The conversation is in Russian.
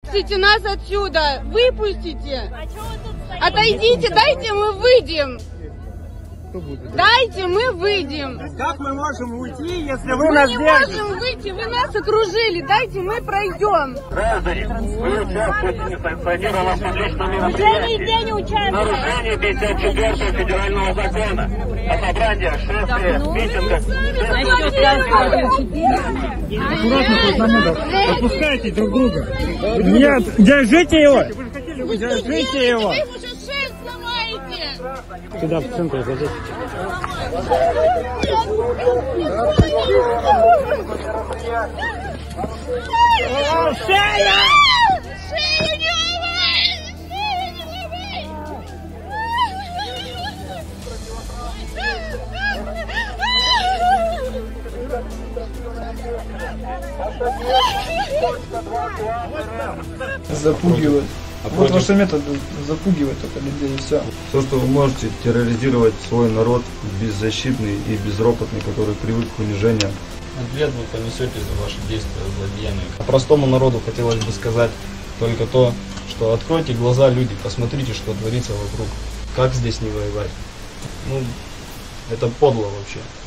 Выпустите нас отсюда! Выпустите! Отойдите, дайте мы выйдем! Дайте мы выйдем! Как мы можем уйти, если вы нас держите? Мы не можем выйти, вы нас окружили, дайте мы пройдем! Граждане, вы участвуете в несанкционированном публичном мероприятии. Нарушение 54 федерального закона о собрании, шествии, митингах. Аккуратно, отпускайте друг друга. Нет, держите его! Держите его! Вы уже шесть сломаете! Сюда, в центр, зайдите. Шея! Шею не ломай! Шею не ломай! Запугивать. Вот ваш метод запугивать только людей, и все. То, что вы можете терроризировать свой народ, беззащитный и безропотный, который привык к унижениям. Ответ вы понесете за ваши действия, злодеяния. Простому народу хотелось бы сказать только то, что откройте глаза, люди, посмотрите, что творится вокруг. Как здесь не воевать? Ну, это подло вообще.